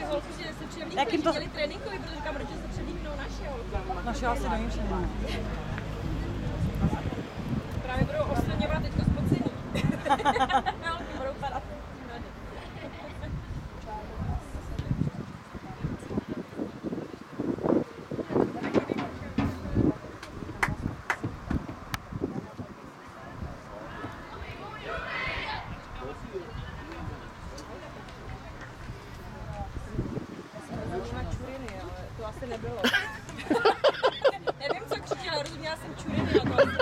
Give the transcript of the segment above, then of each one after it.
ty holky, že se převlíkli, že měli tréninkový, protože říkám, že se převlíknou naše holky. Naše asi do ničeho nemá. Právě budou osledňovat teďko spocení. Holky budou padat. To asi nebylo. Nevím, co křičela, rozuměla jsem čuriny na to.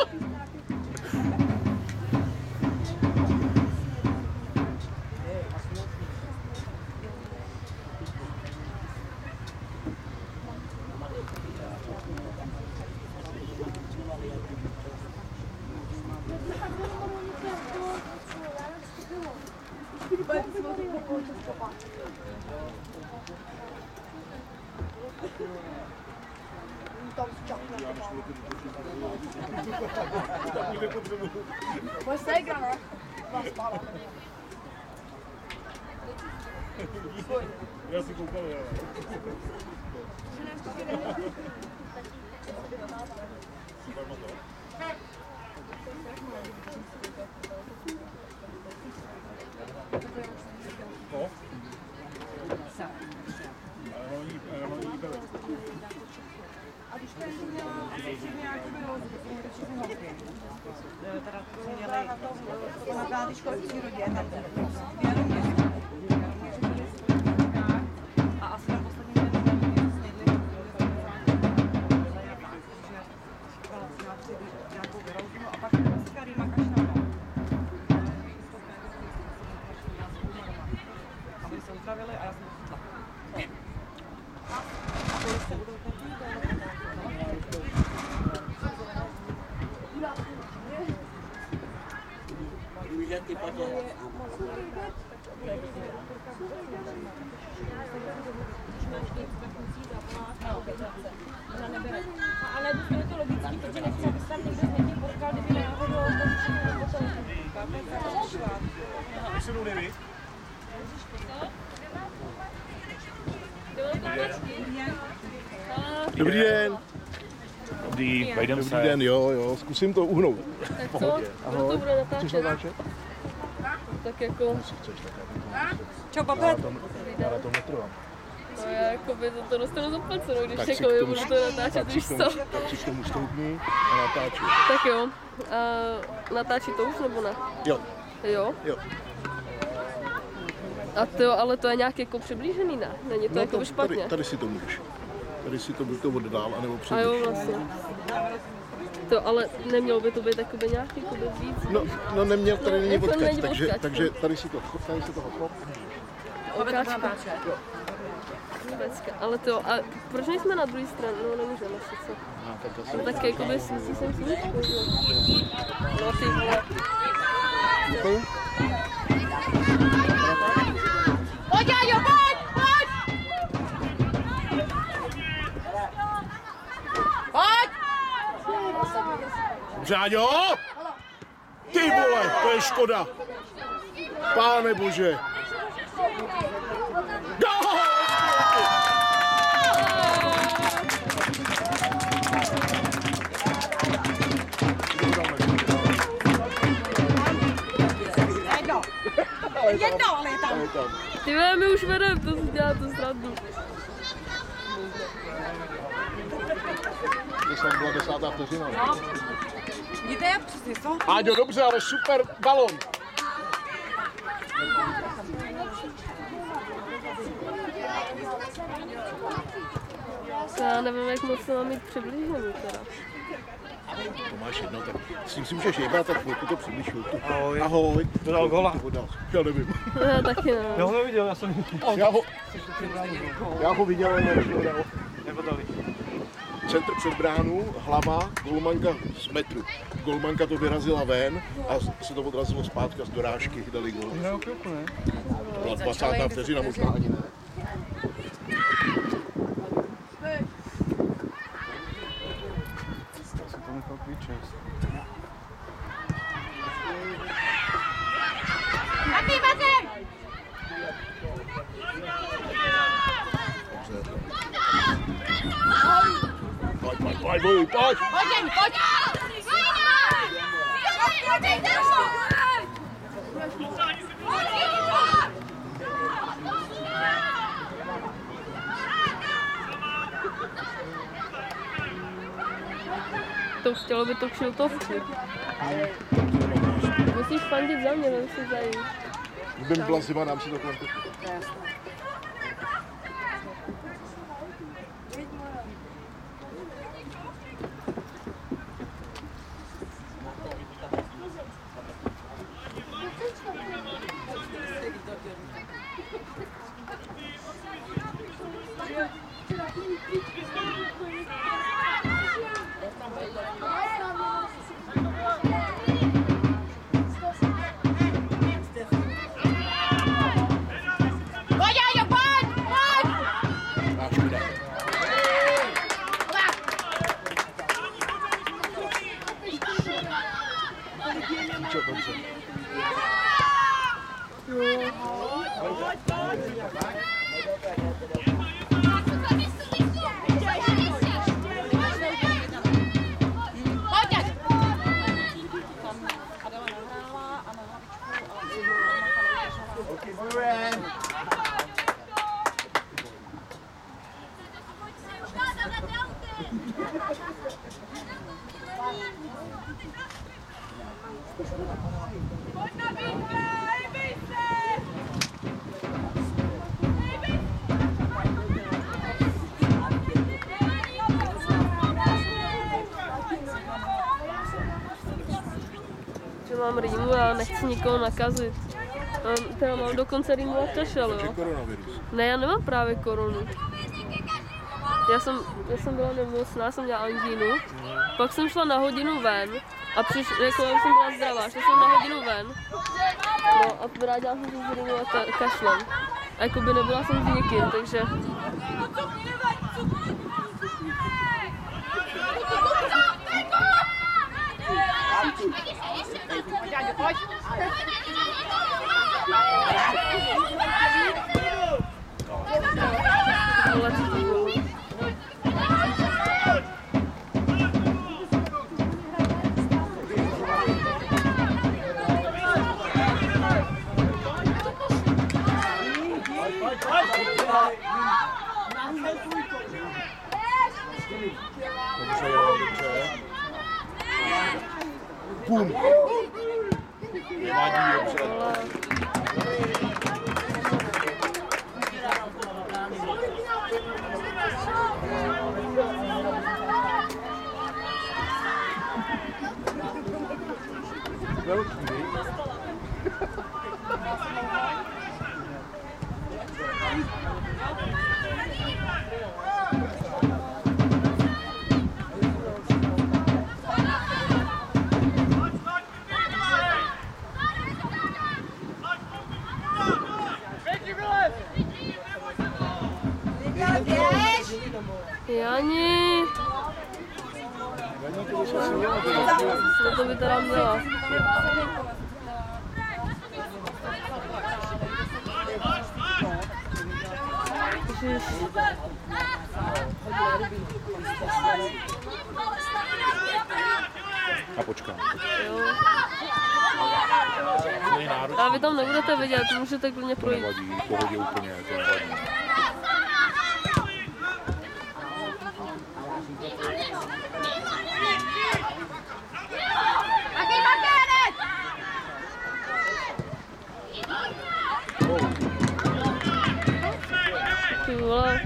Moje ségra, ne? Vás spala. Já si koukal, jo. No? A když to jsem měla nějaký výrozu, to jsem měla všechny holky. Teda to měli na kátičko v přírodě, tak a asi na poslední den snědli nějakou výrozu a pak s Karima Kašnovou. Aby se utravili a já jsem to chytla. A to se budou Ty patě. A nebo je to logický, protože nechci, aby se tam někdo s někým potkal, kdyby náhodou Když se mnou neví? Dobrý den. Dobrý, vejdem se. Dobrý den, jo, zkusím to uhnout. Tak co? Ahoj. To bude natáčet. Chceš natáčet? Tak jako... Čau, papet. Já na to netrvám. No já jakoby to dostanu zaplacenou, když Tak jako si k budu to natáčet, víš co? Tak si k tomu stoupni a natáčí. Tak jo. Natáčí to už nebo ne? Jo. Jo? Jo. A to, ale to je nějak jako přiblížený, ne? Není to jako špatně? Tady si to můžeš. Tady si to buď to oddál, anebo A přiblíž. jo, vlastně. To, ale nemělo by to být jakoby nějak jakoby víc? No neměl, tady není jako odkač, není takže, odkač, takže tady si to chop. Okáčka. Ale to, a proč nejsme na druhé straně? No nemůžeme sice. No tak jakoby si jsem sluníčku, že? No ty vole. Pojď, Jáďo, pojď! Pojď! Žáďo! Ty vole, to je škoda! Páne bože! Jedno, ale je tam. Ty vole, my už vedem, to si dělá tu srandu. To jsem byla 10. vteřina. Vidíte, jak přesně, co? Áďo, dobře, ale super balon. Já nevím, jak moc se mám mít přiblížený teda. To máš jedno, tak s tím si můžeš jebrat, tak chvilku to přiblížil. Ahoj. Ahoj. To dal gola. Já nevím. Já taky nevím. Já ho neviděl, já jsem... Já ho viděl, ale nedal. Nepodali. Centr před bránu, hlava, golmanka z metru. Golmanka to vyrazila ven a se to odrazilo zpátky a z dorážky dali gól. Hrajou chvilku, ne? Byla 20. vteřina, možná ani ne. Já jsem to nechal klíčet. Matý! Pojď, bojuj, pojď! Pojď, Jamie, pojď! To chtělo by to kšiltovku. Musíš fandit za mě, vem si za jí. Kdybym byla zima, dám si to kolem. Pojď, Áďo, pojď, pojď! Máš kuda. Čo, dobře. Pojď, Áďo! Pojď na bínka, hejbej se! Že mám rýmu a nechci nikoho nakazit. Teda mám dokonce rýmu a kašel, Je jo. koronavirus. Ne, já nemám právě koronu. Já jsem byla nemocná, jsem měla angínu, pak jsem šla na hodinu ven a já jsem byla zdravá, šla jsem na hodinu ven, no a vrátila jsem se s rýmu a kašlem. A jakoby nebyla jsem s nikým, takže... Pojď, Áďo, pojď! Vole, co to bylo? Dobře, dobře. Pum. Nevadí, dobře. Velký, Jani! Co to by teda měla? Ježiš. A počkám. Jo. A vy tam nebudete vidět, můžete klidně To projít. nevadí, v pohodě úplně, to nevadí. Taky Markének! Ty vole.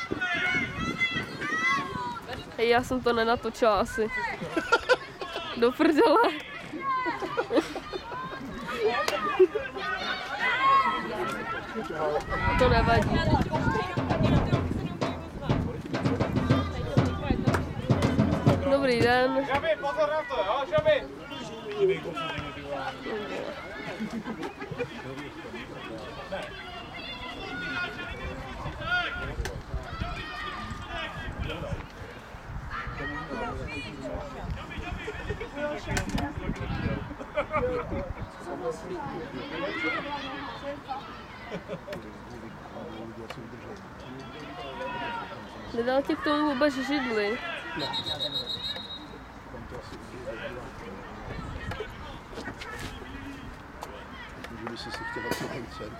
Hej, já jsem to nenatočila asi. Do prdele. To nevadí. Dobrý den. Žabi, pozor na to, jo, Žabi! Nedal ti k tomu vůbec židli. Můžu by si chtěla si koncert.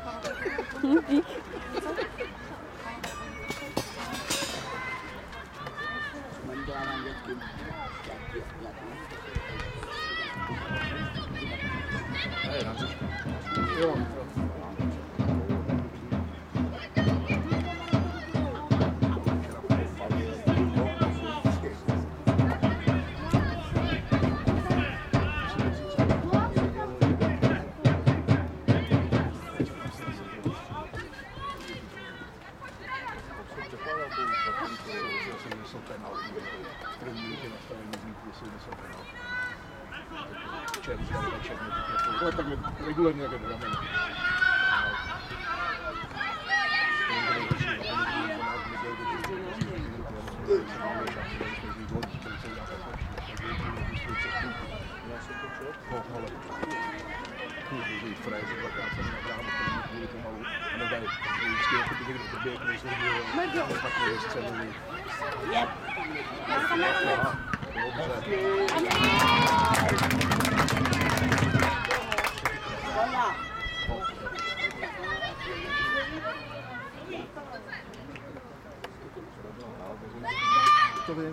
Jo. Ale tak regulárně jak hrajeme. To vím.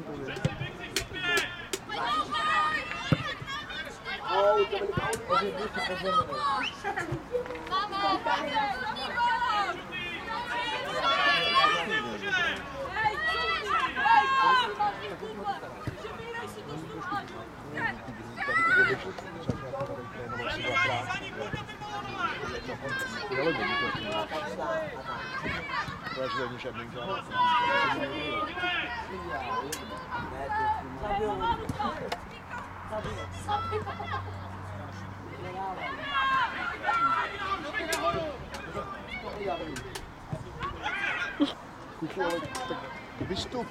Kuku, ale tak vystup.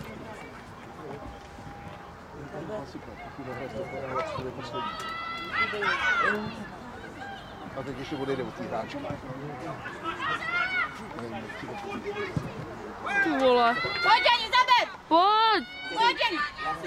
A teď ještě odejde od té hráčky. Ty vole. Pojď, Jani, zabet! Pojď! Pojď, Jani!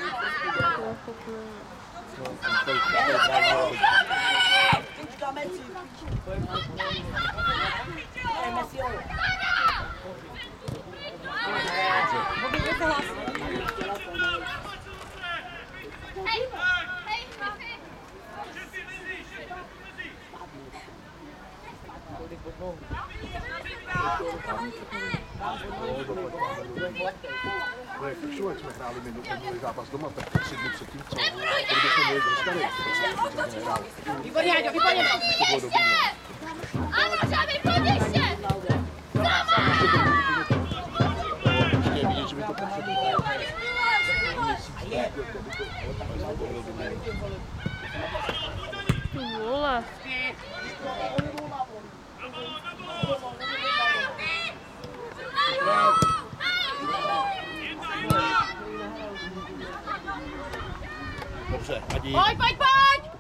Všude jsme hráli minulý zápas doma, tak 3 dny předtím, co kdybychom měli dostali, tak nehrál. Výborně, Haďo, výborně! To bylo dobrý. Ano, žádný, pojď ještě! Ještě vidět, že by to potřebovalo. Ty vole. Dobře, Adi. Pojď, pojď, pojď!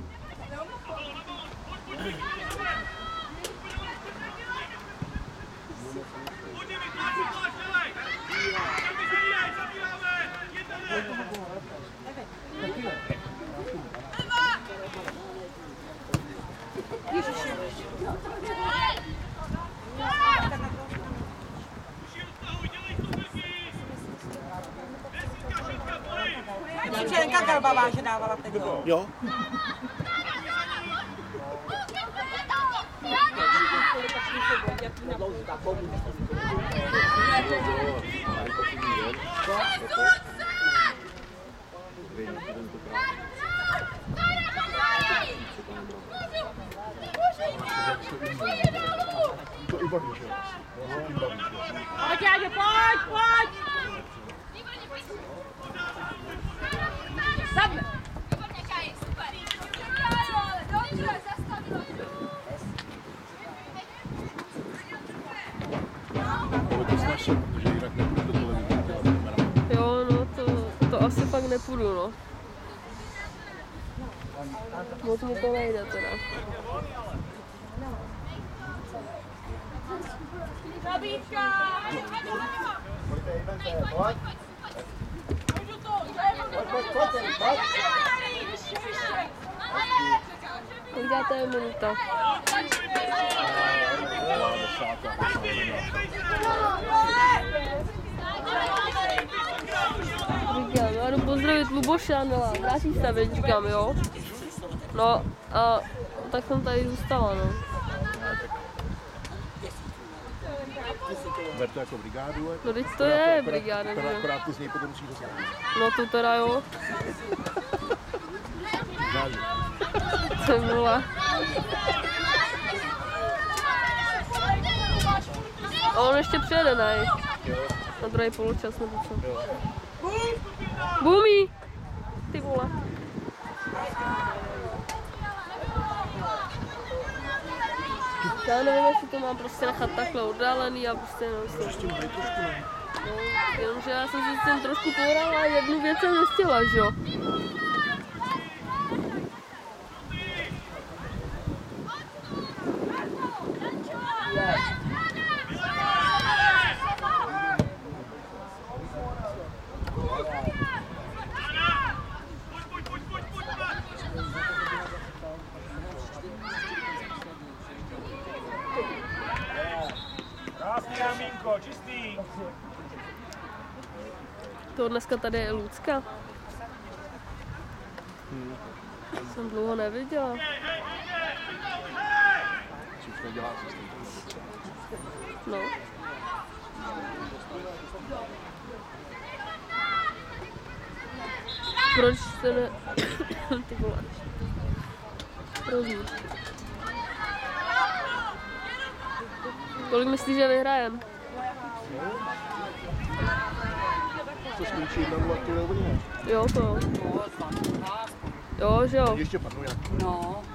Čenka Galbavá, že dávala teď. Jo. To i baví, že jo? Pojď, Haďo, pojď, pojď! Zabne! Ale to snaž se, protože jinak nepůjdu do televize dělat kameraman. Jo, no to asi fakt nepůjdu, no. Moc mi to nejde teda. Zabíčka! Můžu to! Kolik dáte je minuta? Říkám, já jdu pozdravit Luboše Anela, vrátí se, veď, říkám, jo. No a tak jsem tady zůstala, no. Ber to jako brigádu. No teď to je brigáda, že? Akorát ty z něj potom musíš dostat. No to teda jo. To byla. A on ještě přijede, ne? Na druhý poločas nebo co? Bumí! Ty vole. Já nevím, jestli to mám prostě nechat takhle oddálený a prostě nevím. No, jenomže já jsem si s tím trošku pohrala a jednu věc jsem nestihla, že jo? Krásný ramínko, čistý. To dneska tady je Lucka. Jsem dlouho neviděla. No. Proč se ne... Ty vole. Hrozný. Kolik myslíš, že vyhrajem? Co skončí 1-0, to nebude. Jo, to jo. Jo, že jo. Ještě padnu nějak. No.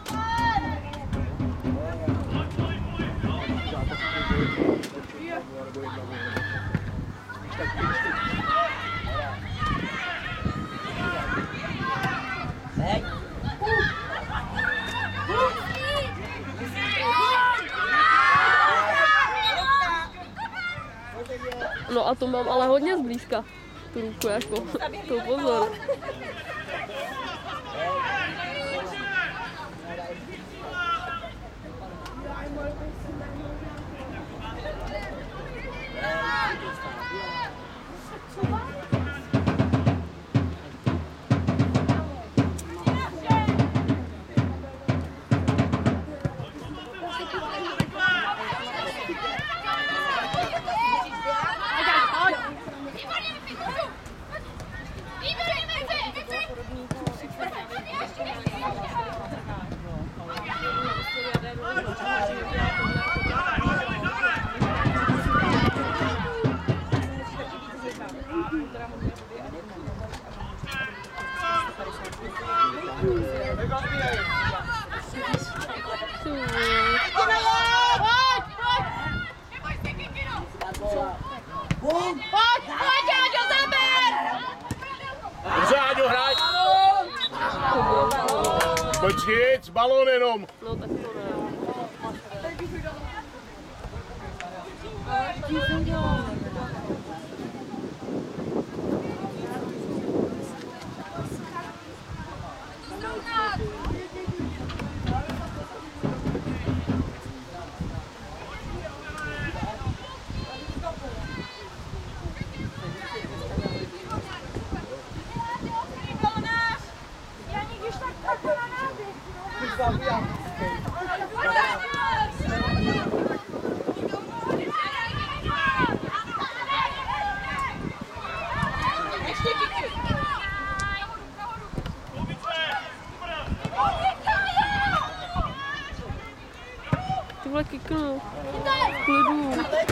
No a to mám ale hodně zblízka. Tu ruku jako. To pozor. Dobře, Áďo, hraj! Počkej, s balón jenom. No tak to ne. Ty vole, kiknu. V klidu.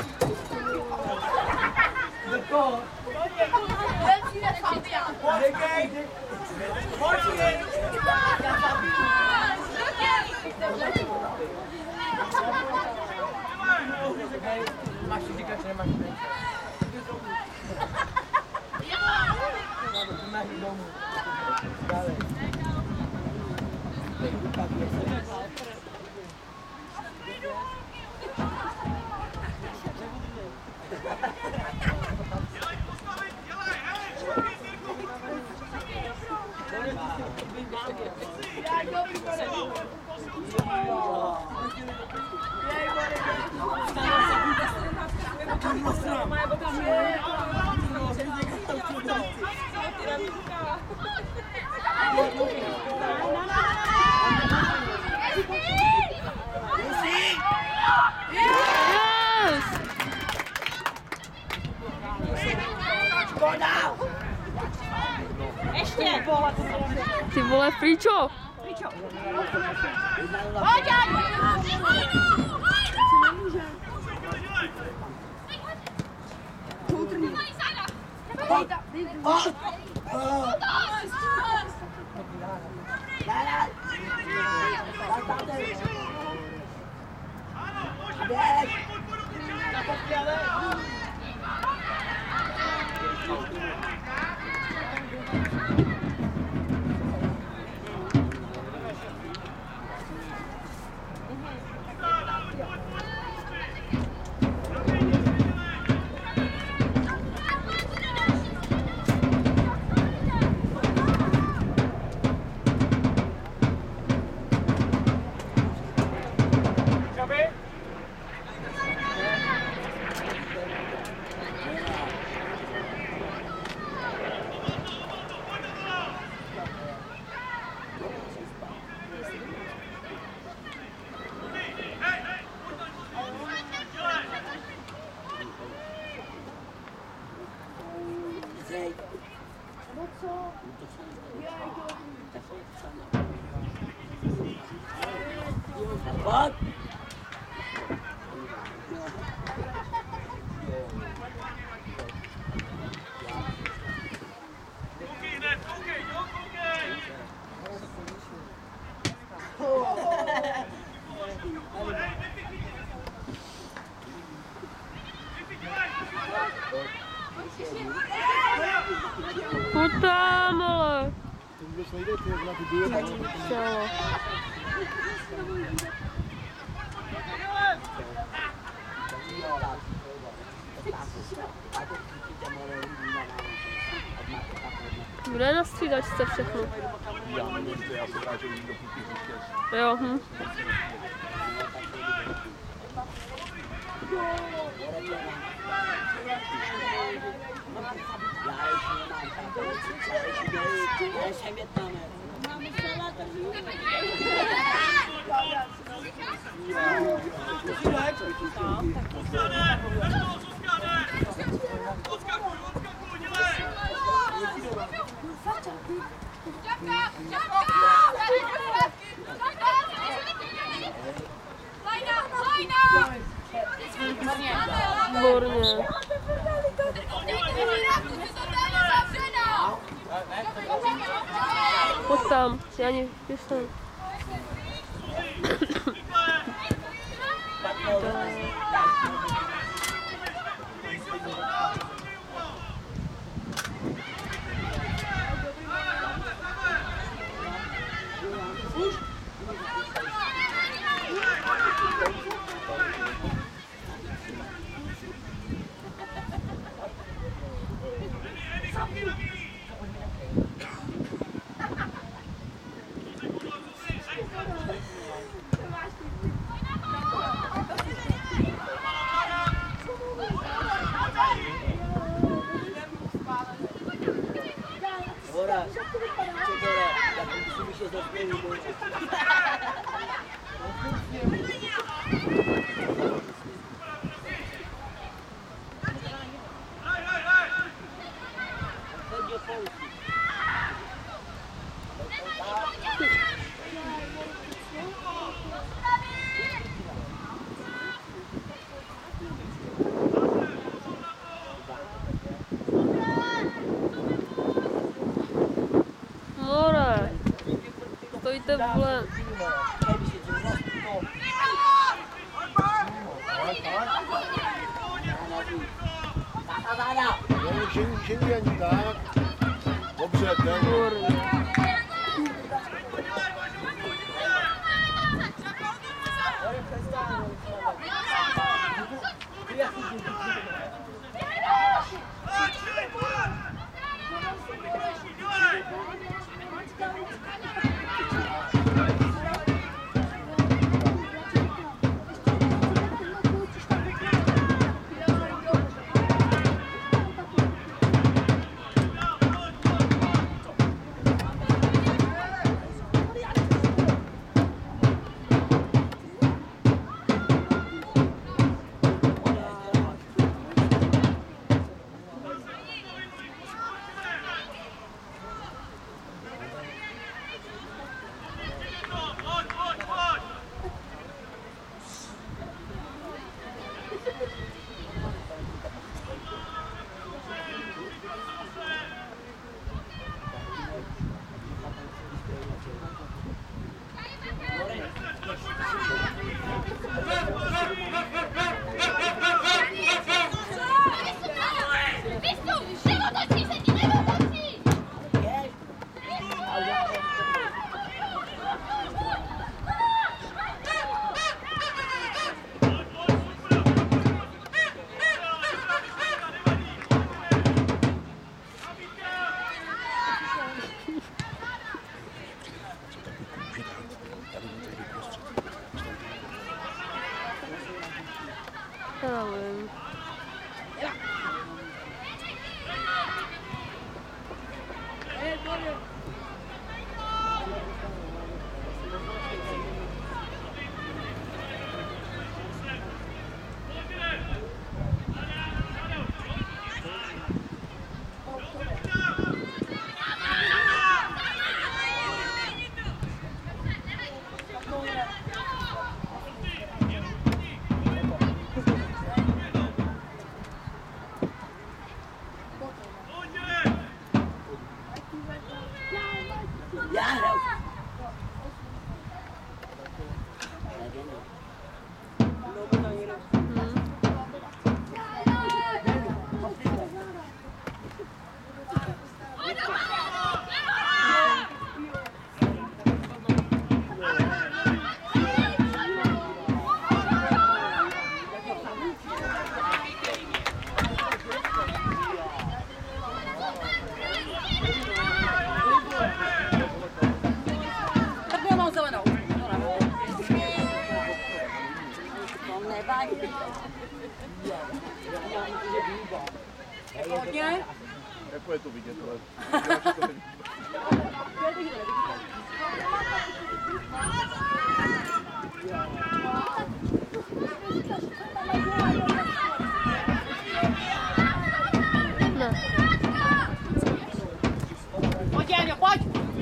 Máš si říkat, že nemáš ne? Máš domů. Dále. Ještě! Ty vole, Fričo! Pojď, Pojď tam, ale. To vůbec nejde, ty jak na ty duje. Čelo. Kdo je na střídačce všechno? Já nevím, to já se ráčím do kuky říct. Jo, Výborně. Pojď tam, Jani, běž tam. More, stojíte vole. Žení ani tak. Dobře, ten. Hodně? Jako je to vidět, ale... Ne. Pojď, Jáňo, pojď!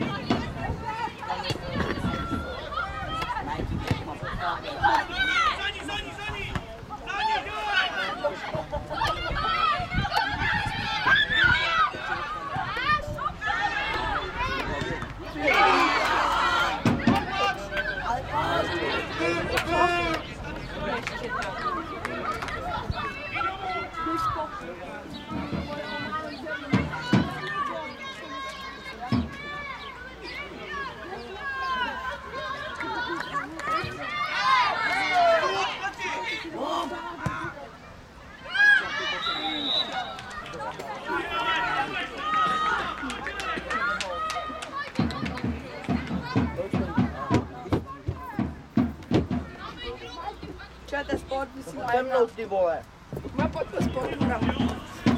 Čete sport, musím Temnout, ty vole. No pojďme sport, hrám.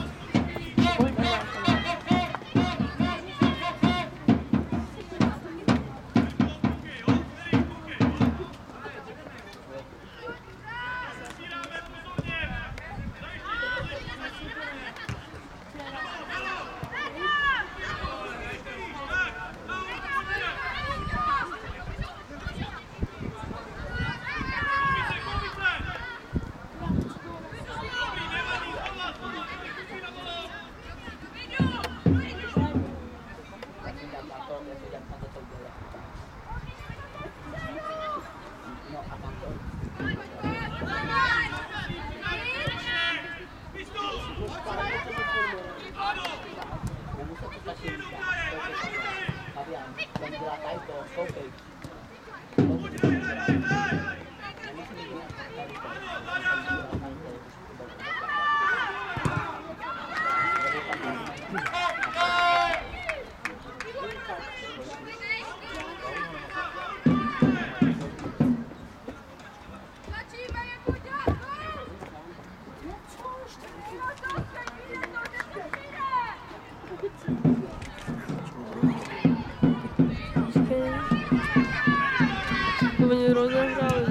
Oni rozehráli.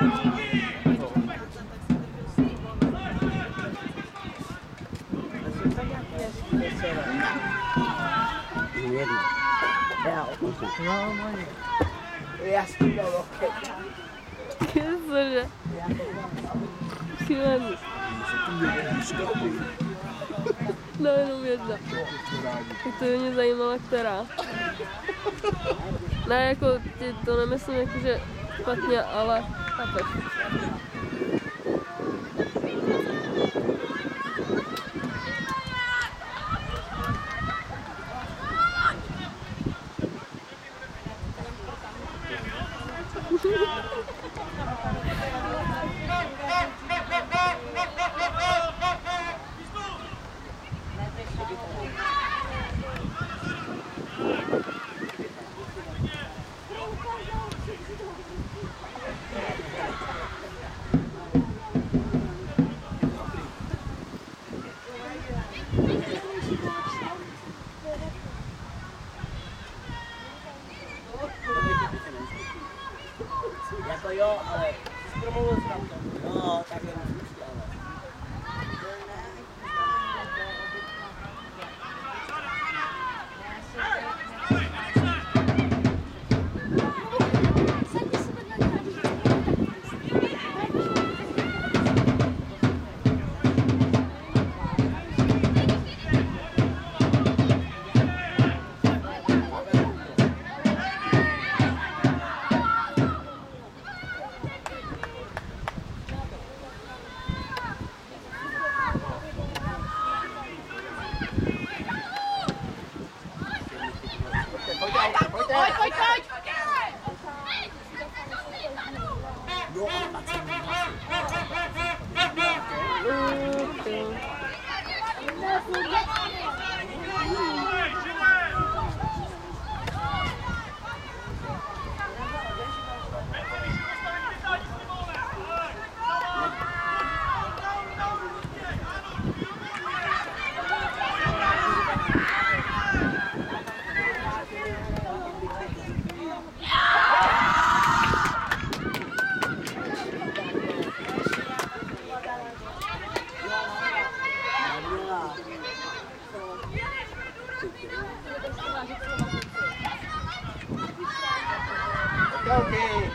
Já s tím dal loket. Cože? Šílený. No jenom jedna. Tak to mě zajímala, která. Ne, jako, to nemyslím jako, že špatně, ale chápeš. hokej.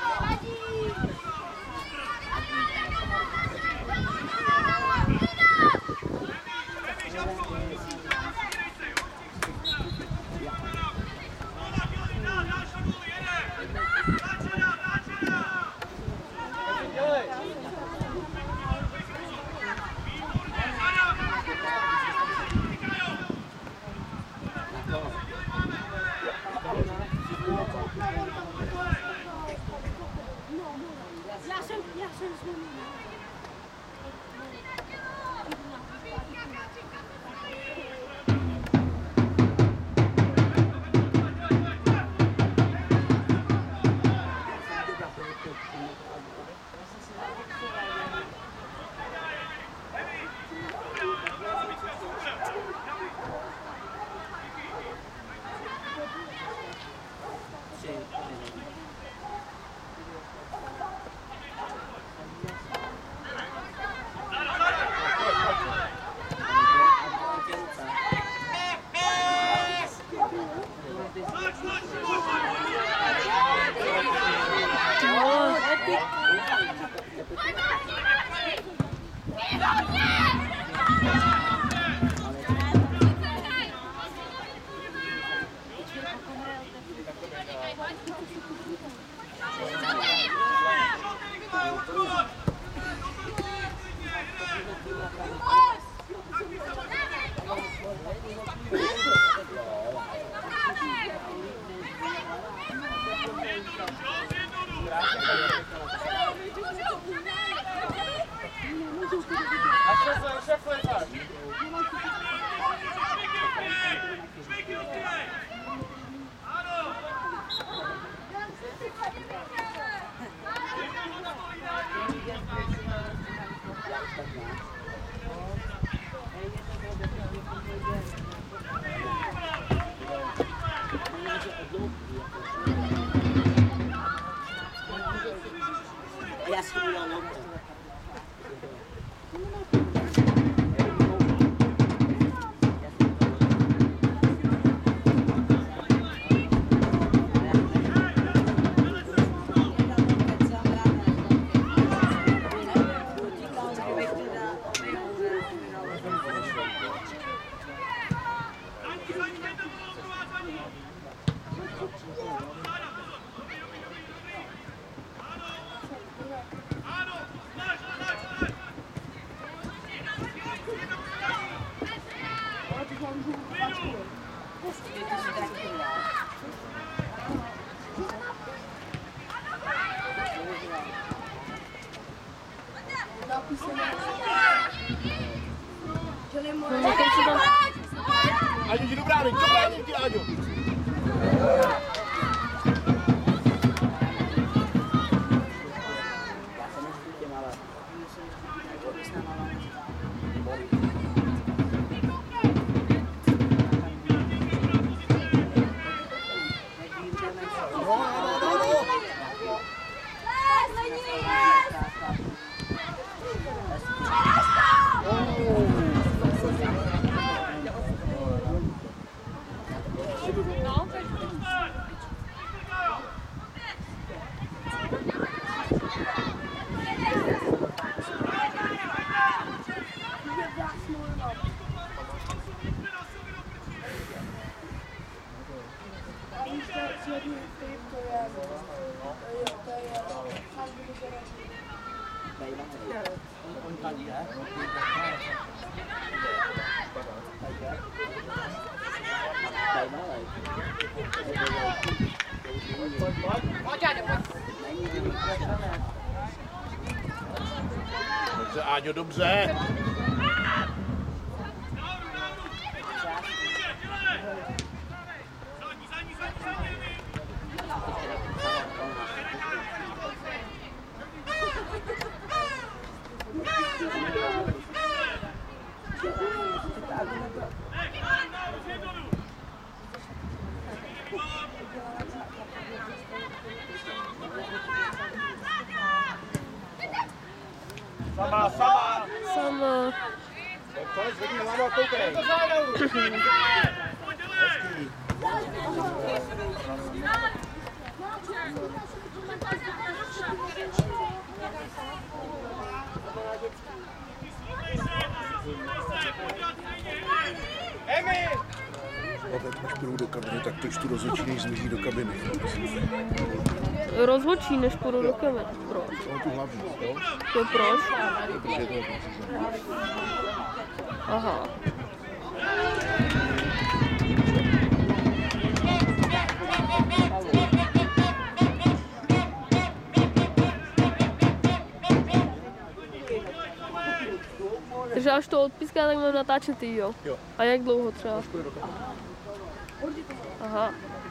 Aňo, jdi do brány, Aňo. Dobře, Áňo, dobře. Sama. Konec, zvedni hlavu a koukej. A teď, než půjdu do kabiny, tak to čtu rozhodčí, než zmizí do kabiny. Rozhodčí, než půjdu do kabiny. Proč? To tu hlavní, jo? To proč? Protože je to precizní. Aha. Takže až to odpíská, tak mám natáčet ty, jo? Jo. A jak dlouho třeba? Aha.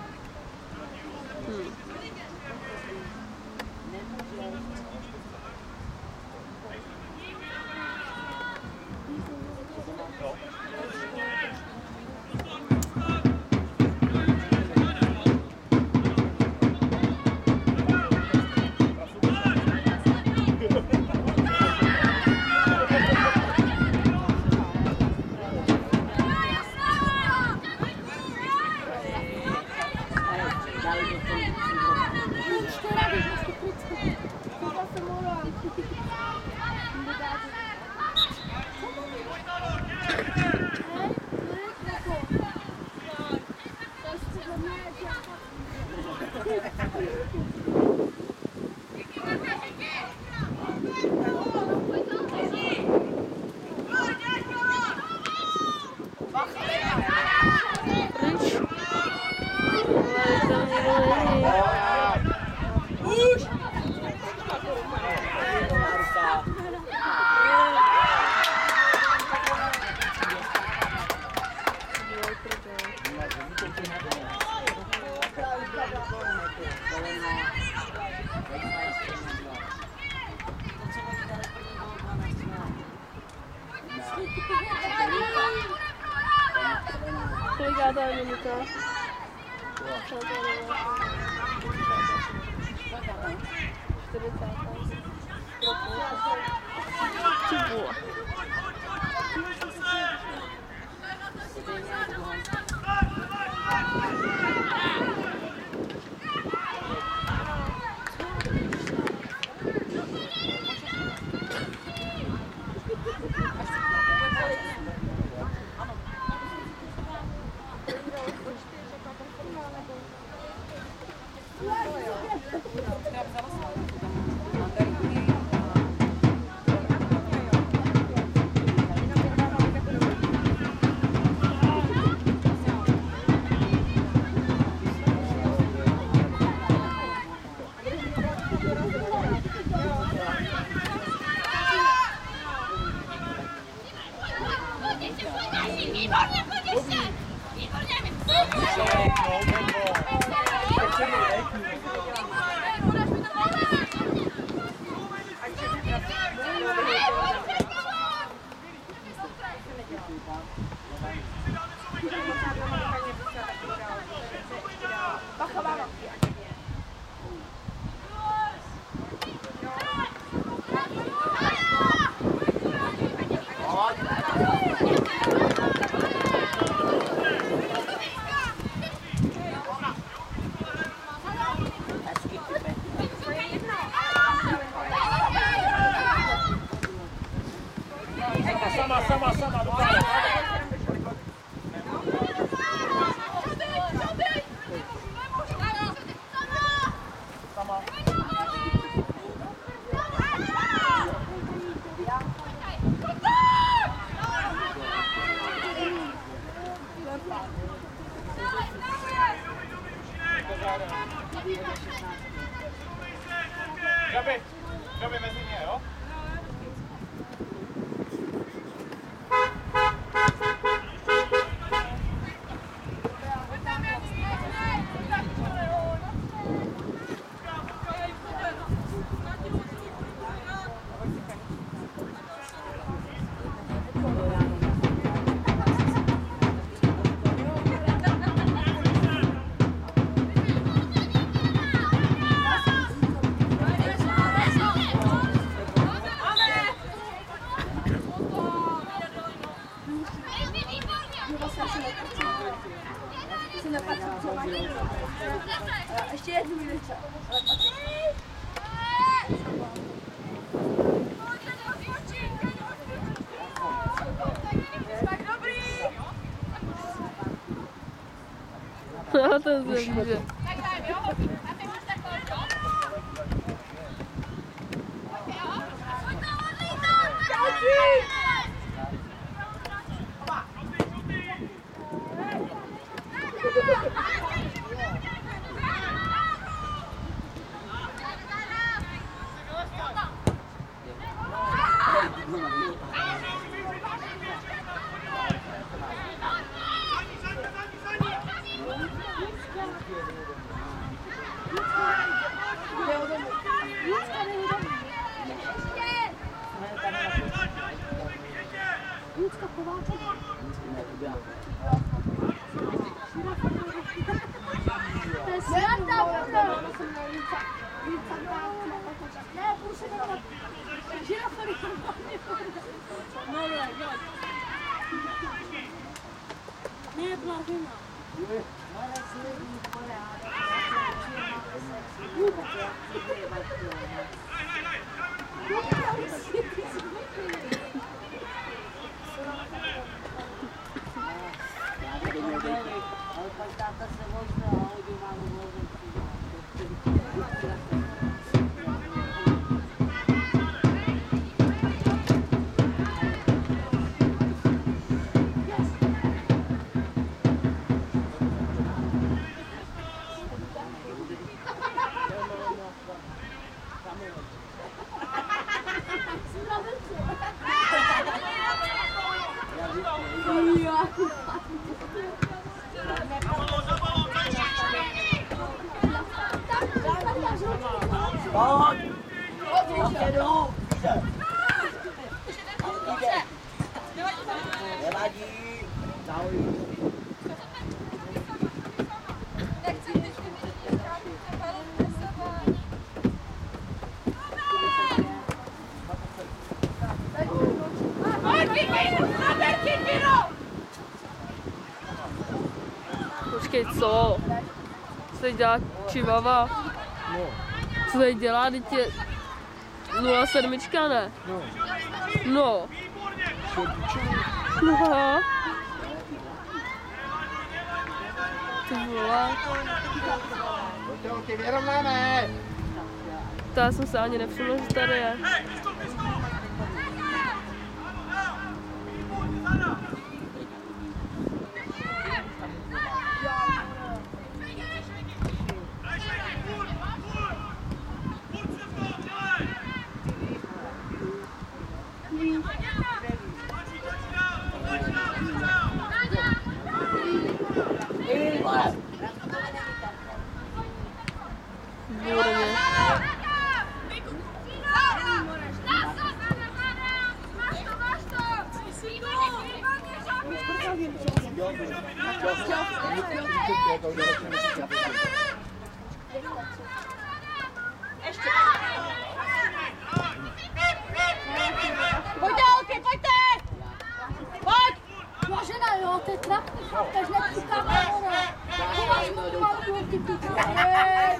Kolikátá je minuta? 40. Ty vole. si nepatří třeba. Ještě jednu minutu. No, to je zvíře. Počkej, co? Co tady dělá Čivava? Co tady dělá? Teď je 0,7, ne? No. No. Aha. Ty vole. To já jsem se ani nevšiml, že tady je. Pojďte, holky, pojďte! Pojď! Vážená, jo, to je trapný, chápeš, nepříkáme, ne? Pomáš mu malou holky, ty trapné.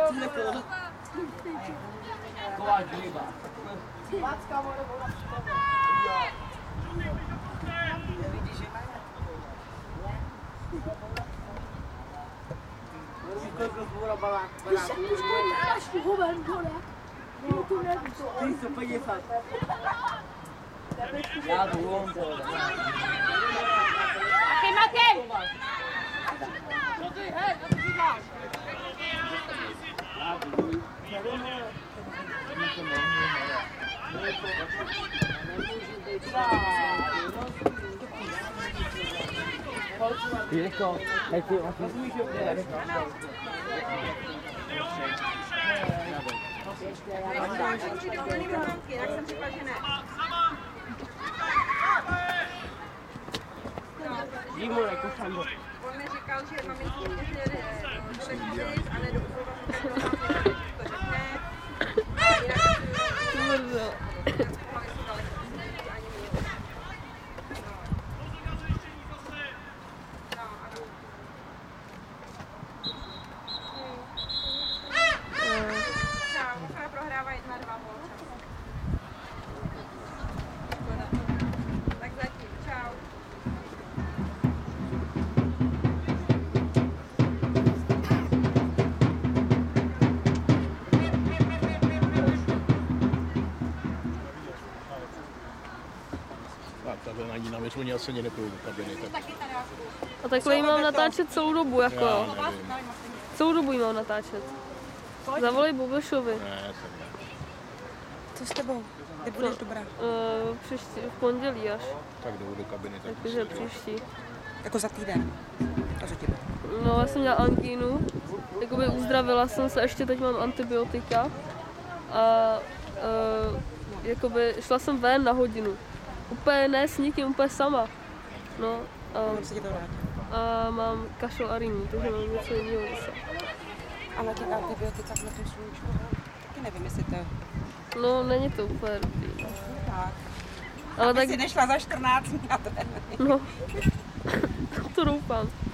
Matej! Jirko, hej ty, Jak jsem řekla, že ne. Dímole, košando. On mi říkal, že maminky může lekci a nedoufal, že to řekne. A jinak oni asi ani nepůjdou do kabiny. Tak A takhle jí mám natáčet celou dobu, jako. já nevím. Celou dobu jí mám natáčet. Zavolej Bobošovi. Ne, jsem ne. Co s tebou? Ty budeš dobrá. Příští, v pondělí až. Tak jdou do kabiny. Tak Takže příští. Jako za týden. A za tebe. No, já jsem měla angínu. Jakoby uzdravila jsem se, ještě teď mám antibiotika. A jakoby šla jsem ven na hodinu. Úplně ne s nikým, úplně sama. No, Mám se tě to vrátí. a mám kašel a rýmu, takže mám něco jiného zase. A na těch antibiotikách na tom sluníčku. Taky nevím, jestli to... No, není to úplně dobrý. Tak. Ale tak, Jsi nešla za 14 dní. no, to doufám.